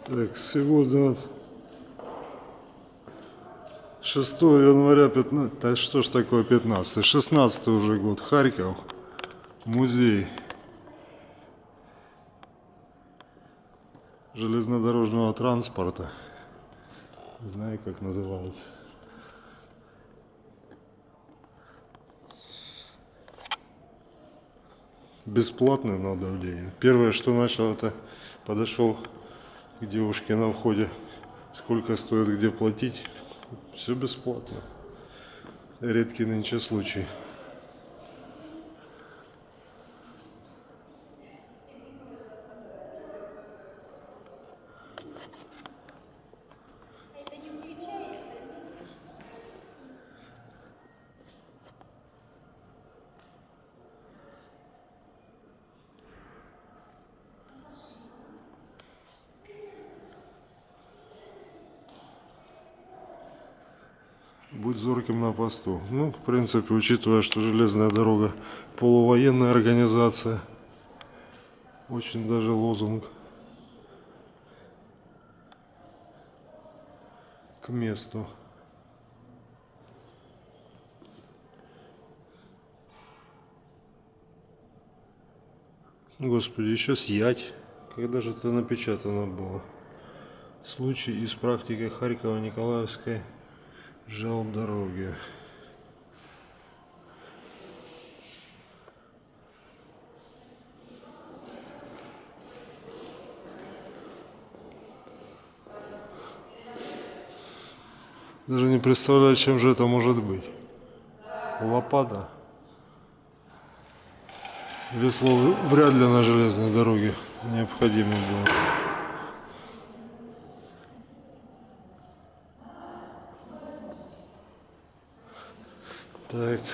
Так, сегодня 6 января 15, да что ж такое 15, 16 уже год, Харьков, музей железнодорожного транспорта, не знаю как называется. Бесплатное на давление. Первое, что начал, это подошел к девушке на входе, сколько стоит, где платить. Все бесплатно. Редкий нынче случай. Будь зорким на посту. Ну, в принципе, учитывая, что железная дорога полувоенная организация, очень даже лозунг к месту. Господи, еще съять. Когда же это напечатано было? Случай из практики Харькова-Николаевской желдороги. Даже не представляю, чем же это может быть. Лопата. Весло вряд ли на железной дороге необходимо было. Так.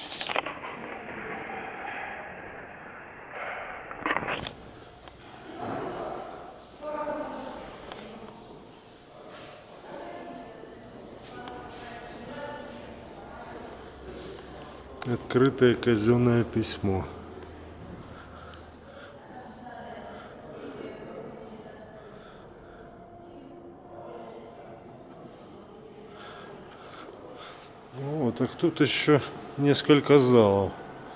Открытое казенное письмо. Вот, а тут еще несколько залов.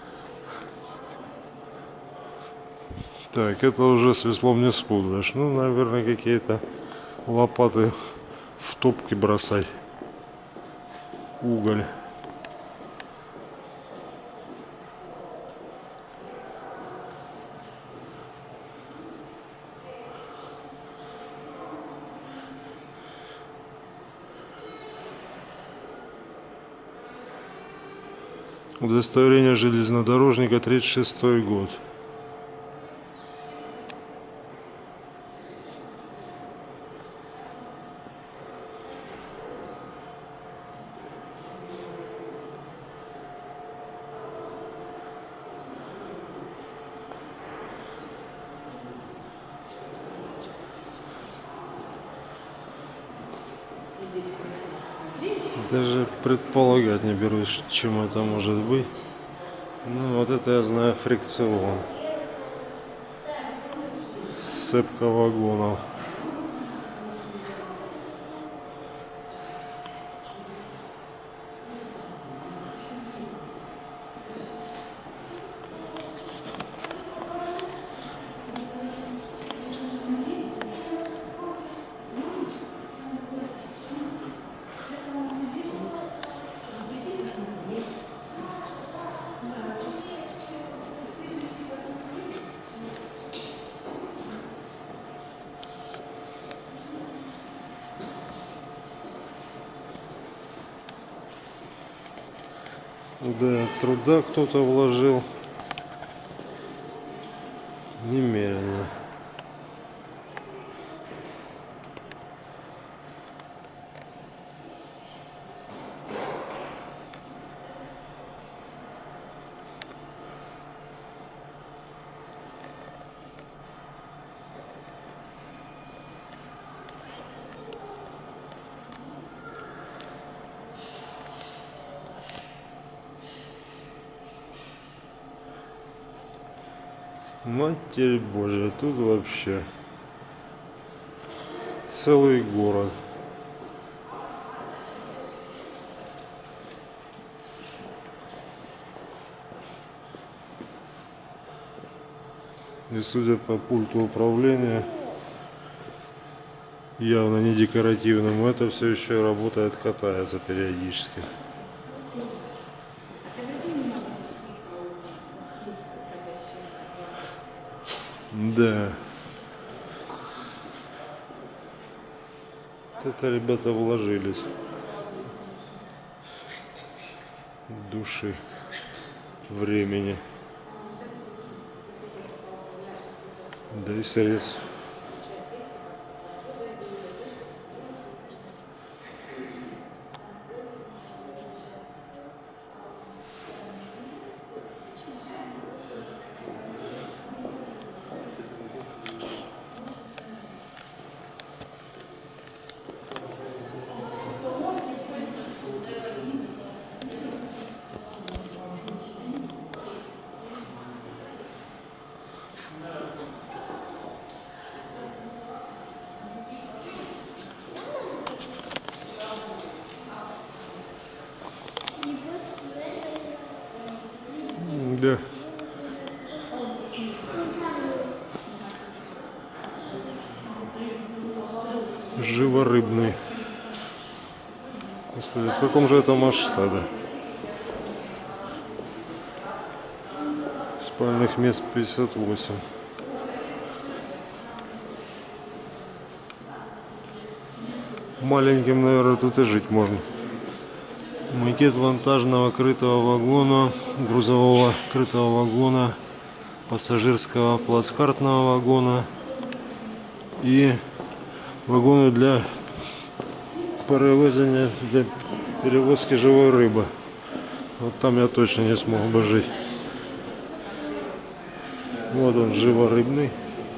Так, это уже с веслом не спутаешь. Ну, наверное, какие-то лопаты в топки бросать. Уголь. Удостоверение железнодорожника, 36-й год. Даже предполагать не берусь, чем это может быть. Ну, вот это я знаю, фрикцион. Сцепка вагонов. Да, труда кто-то вложил немерено. Матерь Божия, тут вообще целый город. И судя по пульту управления, явно не декоративному, это все еще работает, катается периодически. Да. Это ребята вложились души, времени, да и средств. Да. Живорыбный. Господи, в каком же это масштабе? Спальных мест 58. Маленьким, наверное, тут и жить можно. Макет вантажного крытого вагона, грузового крытого вагона, пассажирского плацкартного вагона и вагоны для перевозки, для перевозки живой рыбы. Вот там я точно не смог бы жить. Вот он, живорыбный.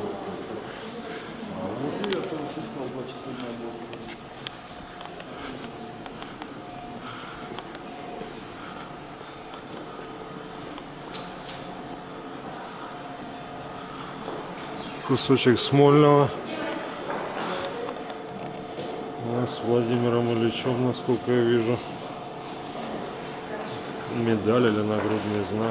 Кусочек Смольного. С Владимиром Ильичем, насколько я вижу. Медаль или нагрудный знак.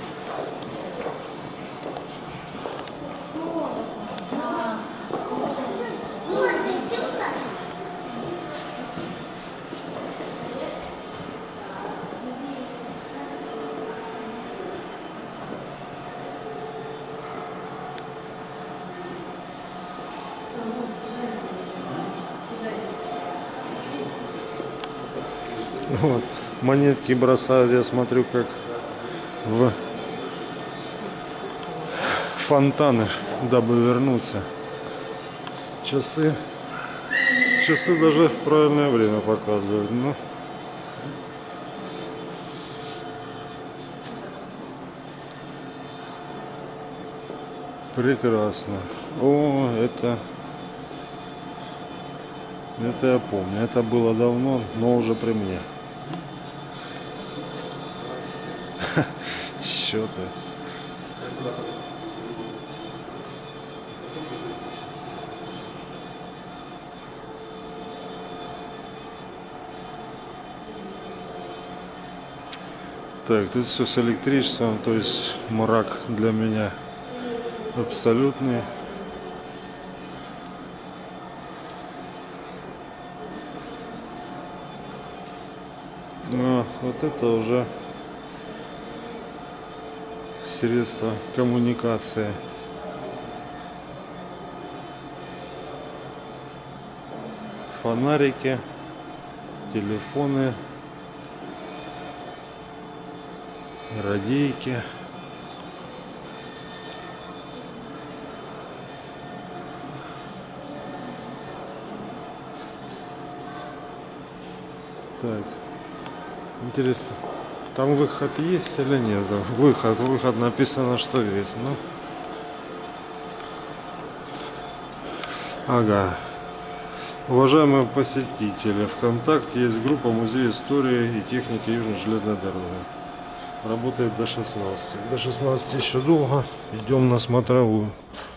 Вот. Монетки бросают, я смотрю, как в фонтаны, дабы вернуться. Часы даже правильное время показывают. Ну, прекрасно. О, это я помню. Это было давно, но уже при мне. Счеты. Так, тут все с электричеством, то есть мрак для меня абсолютный. А вот это уже средства коммуникации. Фонарики, телефоны, радийки. Так, интересно, там выход есть или нет? Выход написано, что есть. Ну, ага. Уважаемые посетители, ВКонтакте есть группа Музей истории и техники Южной железной дороги. Работает до 16. До 16 еще долго. Идем на смотровую.